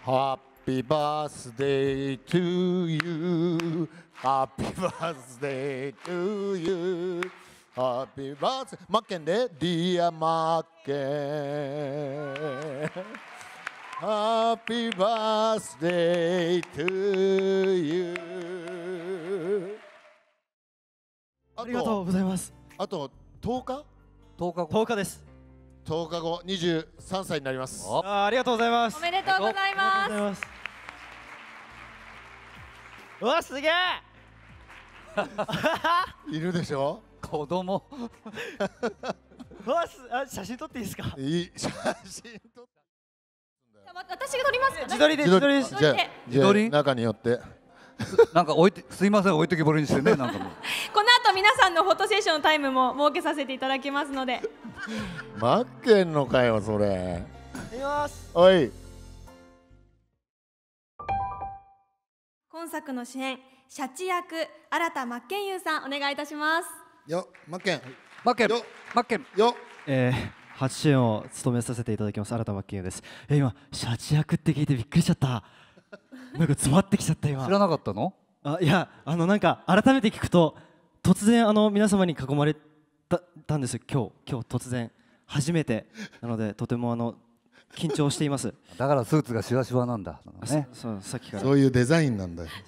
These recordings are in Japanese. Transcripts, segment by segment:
Happy birthday to you. Happy birthday to you. Happy birthday. マッケンで Dear マッケン。Happy birthday to you. ありがとうございます。 あと10日 10日後。 10日です。 10日後23歳になります。 ありがとうございます。 おめでとうございます。 うわ、すげえいるでしょ子供うわ、写真撮っていいですか。 いい写真撮って。 私が撮りますか。 自撮りで、自撮りです。 じゃあ中によってなんか置いて、すいません、置いときぼりにしてね、なんかもうこの後皆さんのフォトセッションのタイムも設けさせていただきますので。 マッケンのかよそれ。 いきます。 おい。 今作の主演シャチ役新田真剣佑さん、お願いいたします。 よ、マッケン。 マッケン。 よ、 マッケン。 よ。 初主演を務めさせていただきます新田真剣佑です。今シャチ役って聞いてびっくりしちゃった。なんか詰まってきちゃった今。 知らなかったの？ いや、なんか改めて聞くと突然皆様に囲まれたんですよ。今日突然初めてなのでとても緊張しています。 だからスーツがシワシワなんだ。ね。 そうさっきから。 そういうデザインなんだよ。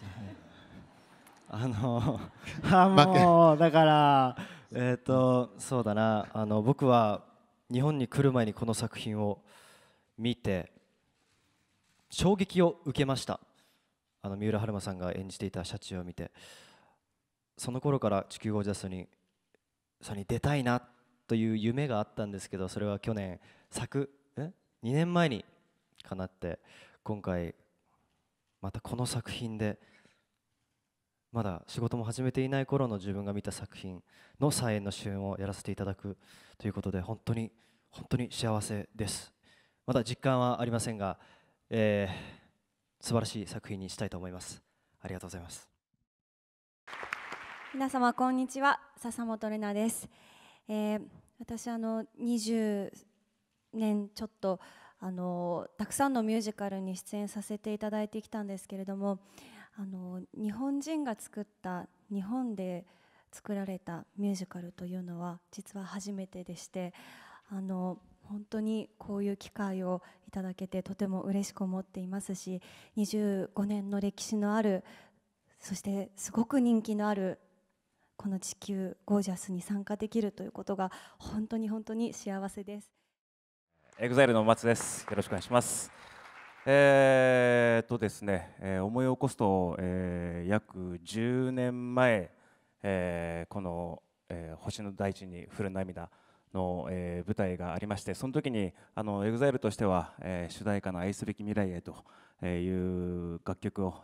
もうだからそうだな、僕は日本に来る前にこの作品を見て衝撃を受けました。三浦春馬さんが演じていたシャチを見て、その頃から地球ゴージャスに出たいなという夢があったんですけど、それは去年2年前に叶って、今回またこの作品でまだ仕事も始めていない頃の自分が見た作品の再演の主演をやらせていただくということで、本当に幸せです。まだ実感はありませんが、素晴らしい作品にしたいと思います。ありがとうございます。 皆様こんにちは、笹本玲奈です。私20年ちょっとたくさんのミュージカルに出演させていただいてきたんですけれども、日本人が作った日本で作られたミュージカルというのは実は初めてでして、本当にこういう機会をいただけてとても嬉しく思っていますし、25年の歴史のある、そしてすごく人気のあるこの地球ゴージャスに参加できるということが本当に幸せです。 EXILE の松です。よろしくお願いします。ですね、思い起こすと、約10年前、この、星の大地に降る涙の、舞台がありまして、その時にEXILE としては、主題歌の愛すべき未来へという楽曲を、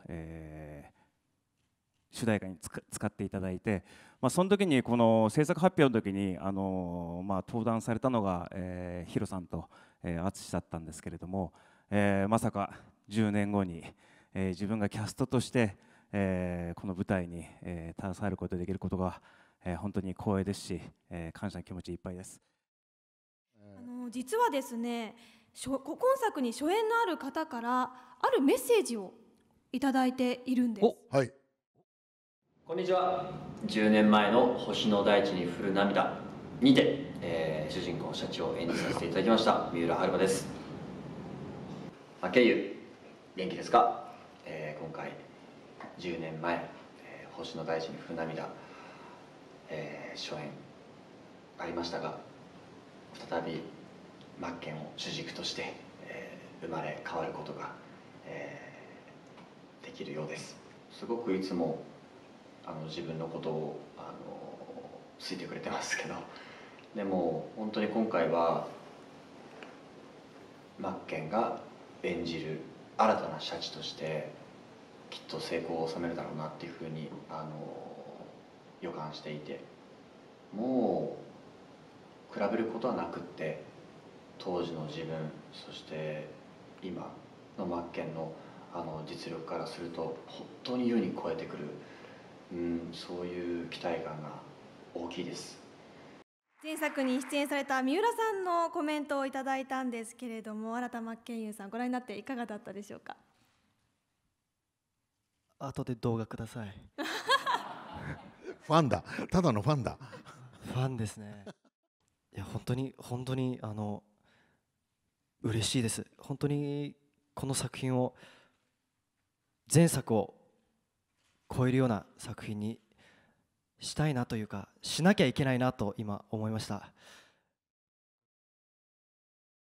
主題歌に使っていただいて、その時にこの制作発表の時に登壇されたのが、ヒロさんと淳だったんですけれども、まさか10年後に、自分がキャストとして、この舞台に、携わることができることが、本当に光栄ですし、感謝の気持ちいっぱいです。 実はですね、今作に初演のある方からあるメッセージをいただいているんです。 はい。 こんにちは。10年前の星の大地に降る涙にて、主人公シャチを演じさせていただきました三浦春馬です。真剣佑、元気ですか？今回10年前、星の大地に降る涙、初演ありましたが、再び真剣を主軸として、生まれ変わることが、できるようです。すごくいつも自分のことを好いてくれてますけど、でも本当に今回は真剣が演じる新たなシャチとしてきっと成功を収めるだろうなっていうふうに予感していて、もう比べることはなくって、当時の自分、そして今の真剣の実力からすると本当に優に超えてくる、そういう期待感が大きいです。 前作に出演された三浦さんのコメントをいただいたんですけれども、新田真剣佑さんご覧になっていかがだったでしょうか。 後で動画ください。 ファンだ、ただのファンだ。 ファンですね。いや本当に嬉しいです。本当にこの作品を前作を超えるような作品にしたいなというか、しなきゃいけないなと今思いました。